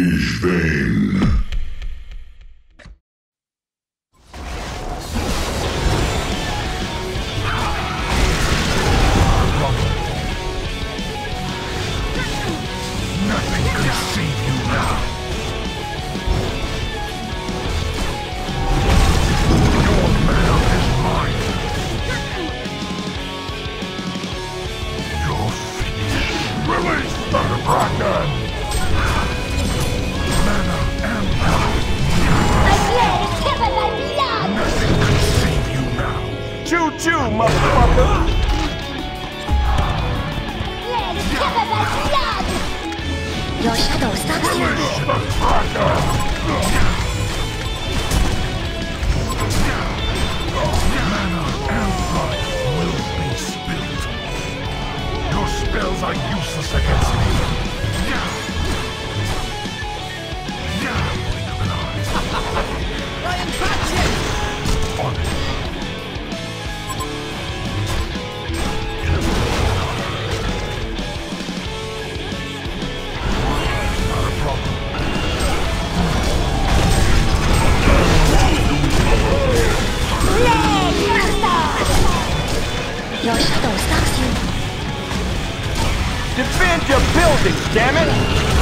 Rage Vein. Nothing can save you now. Your mana is mine. You're finished. Release the Kraken! Mana and power. Nothing can save you now. Choo-choo, motherfucker! Your shadow stalks you. Release the Kraken! Mana and blood will be spilled. Your spells are useless against me. On it. Not a problem. Your shadow stalks you. Defend your buildings, damn it!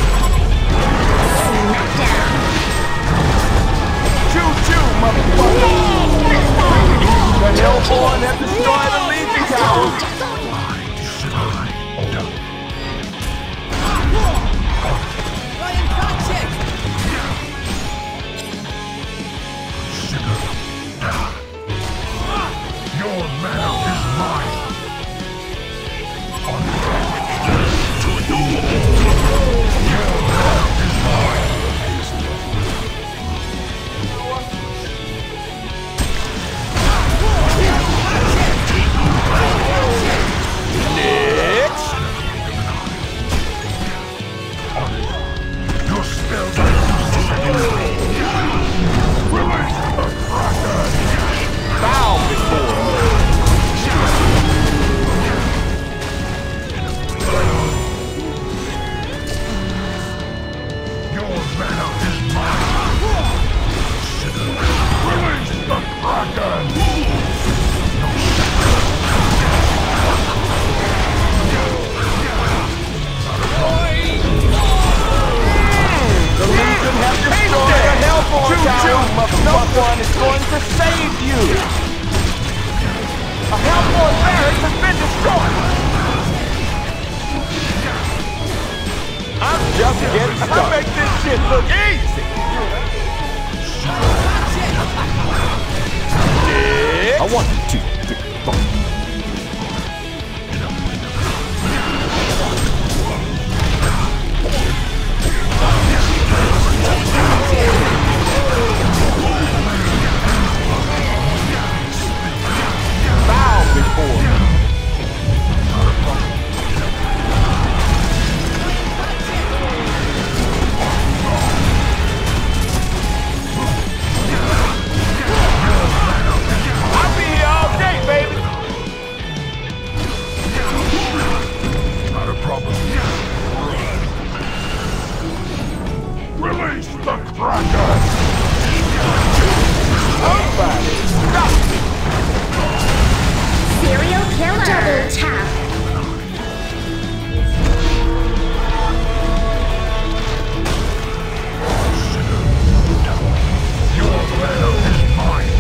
Smackdown. Choo-choo, motherfucker! The Hellborn have destroyed the Legion Tower! Your mana is mine. On your mana is mine. Next! Your spells are useless against me. Release the Kraken. Bow before me! Your mana is mine. Release the Kraken. The Legion have destroyed the Hellborn Tower! No one is going to save you! A Hellborn barracks has been destroyed! I'm just getting started. I make this shit look easy! I want you to fuck. Bow before me. I'll be here all day, baby. Not a problem. Release the Kraken! Somebody stop me. Serial killer. Double tap. Your mana is mine.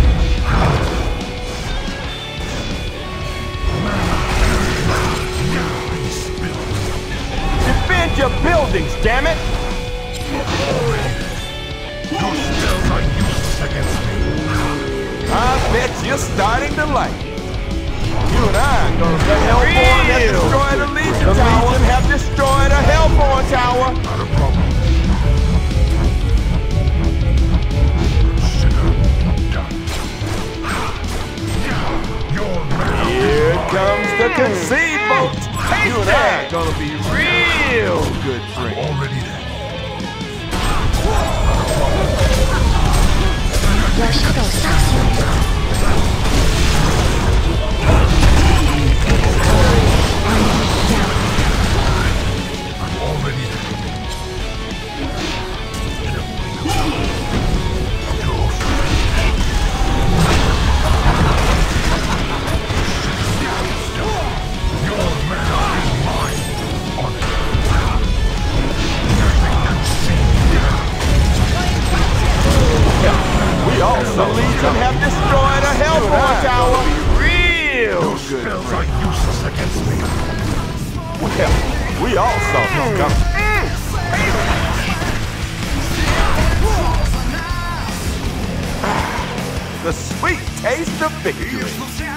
Defend your buildings, damn it! Your spells are useless against me. I bet you're starting to like it. You and I are gonna the Hellborn have destroyed the Legion Tower. The Legion have destroyed a Hellborn Tower. Not a problem. Your mana Here comes the concede boat. You and I are gonna be real good friends. already there. Your shadow stalks you. I'm already there. Well, we all saw this coming. The sweet taste of victory.